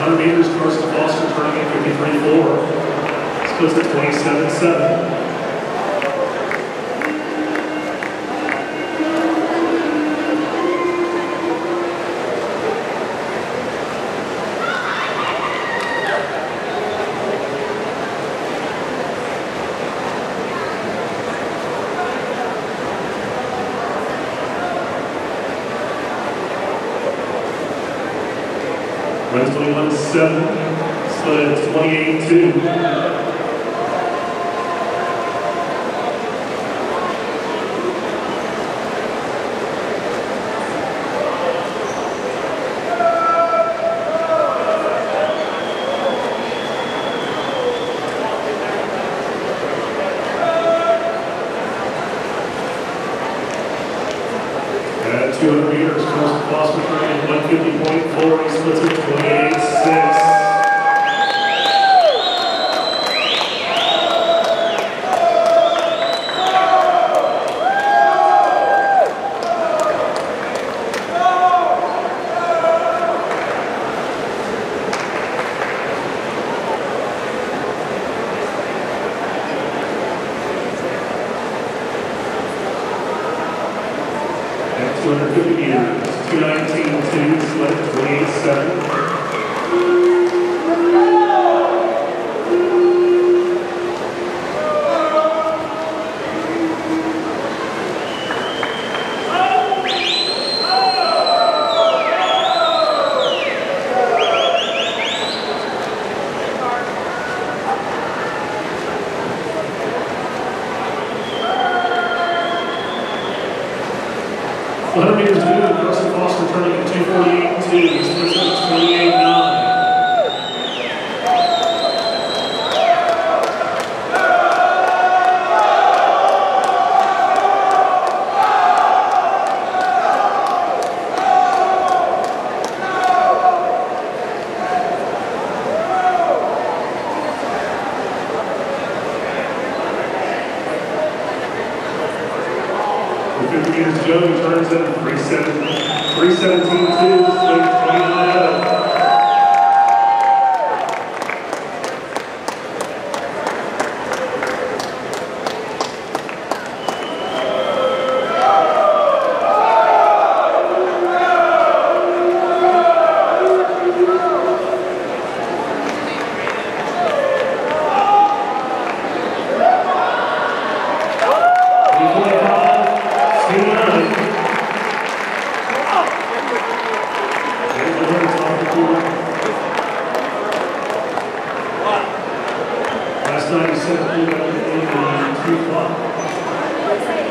100 meters, Carson Foster turning in 53.4. Splits at 27.7. Runs 21.7, split at 28.2. At 200 meters, Carson Foster turning in 150.4. He splits at 28.6. At 250 meters, 219.2, split at 28.7. Meters due, Carson Foster turning at 248.2. He splits at 28.9. For 50 meters, Joe turns in 317.2, swings 29.0. Last night you said you were in 2 o'clock.